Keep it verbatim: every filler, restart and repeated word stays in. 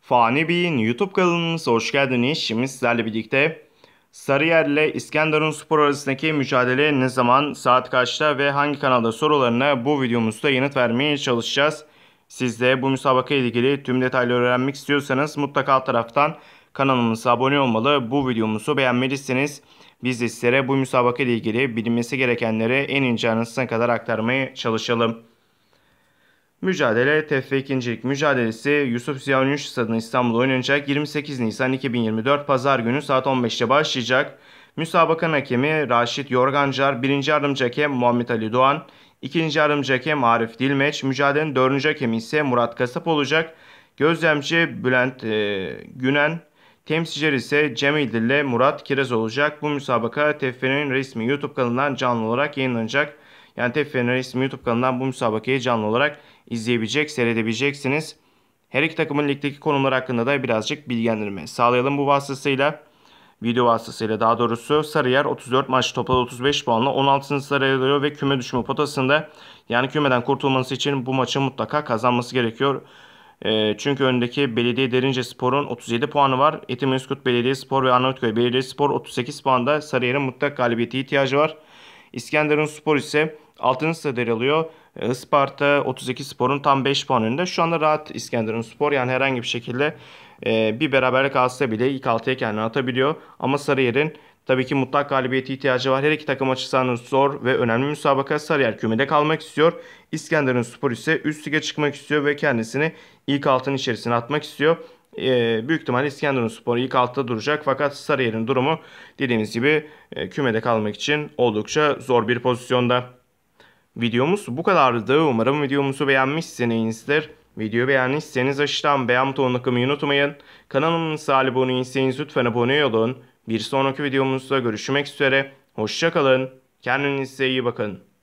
Fani Bey'in YouTube kanalımıza hoş geldiniz. Şimdi sizlerle birlikte Sarıyer ile İskenderunspor arasındaki mücadele ne zaman, saat kaçta ve hangi kanalda sorularına bu videomuzda yanıt vermeye çalışacağız. Siz de bu müsabaka ile ilgili tüm detayları öğrenmek istiyorsanız mutlaka alt taraftan kanalımıza abone olmalı. Bu videomuzu beğenmelisiniz. Biz de sizlere bu müsabaka ile ilgili bilinmesi gerekenleri en ince ayrıntısına kadar aktarmaya çalışalım. Mücadele T F ikincilik mücadelesi Yusuf Ziya Ünlü Stadı'nda İstanbul'da oynanacak. yirmi sekiz Nisan iki bin yirmi dört Pazar günü saat on beşte başlayacak. Müsabakanın hakemi Raşit Yorgancar, birinci yardımcı hakem Muhammed Ali Doğan, ikinci yardımcı hakem Arif Dilmeç, mücadelenin dördüncü hakemi ise Murat Kasap olacak. Gözlemci Bülent e, Günen, temsilciler ise Cemil ile Murat Kiraz olacak. Bu müsabaka T F'nin resmi YouTube kanalından canlı olarak yayınlanacak. Yani T F'nin resmi YouTube kanalından bu müsabakayı canlı olarak izleyebilecek, seyredebileceksiniz. Her iki takımın ligdeki konumları hakkında da birazcık bilgilendirme sağlayalım bu vasıtasıyla. Video vasıtasıyla daha doğrusu Sarıyer otuz dört maç toplam otuz beş puanla on altıncı sıraya alıyor ve küme düşme potasında, yani kümeden kurtulması için bu maçı mutlaka kazanması gerekiyor. E, çünkü öndeki Belediye Derincespor'un otuz yedi puanı var. Etimesgut Belediyespor ve Arnavutköy Belediyespor otuz sekiz puanda. Sarıyer'in mutlak galibiyete ihtiyacı var. İskenderunspor ise altıncı sırada yer alıyor. Isparta otuz iki Spor'un tam beş puan önünde. Şu anda rahat İskenderunspor, yani herhangi bir şekilde e, bir beraberlik alsa bile ilk altıya kendini atabiliyor. Ama Sarıyer'in tabii ki mutlak galibiyete ihtiyacı var. Her iki takım açısından zor ve önemli müsabaka. Sarıyer kümede kalmak istiyor. İskenderunspor ise üst lige çıkmak istiyor ve kendisini ilk altının içerisine atmak istiyor. E, büyük ihtimalle İskenderunspor ilk altta duracak. Fakat Sarıyer'in durumu dediğimiz gibi e, kümede kalmak için oldukça zor bir pozisyonda. Videomuz bu kadardı. Umarım videomuzu beğenmişsinizdir. Videoyu beğendiyseniz aşağıdan beğen butonuna tıklamayı unutmayın. Kanalımıza abone değilseniz lütfen abone olun. Bir sonraki videomuzda görüşmek üzere. Hoşça kalın. Kendinize iyi bakın.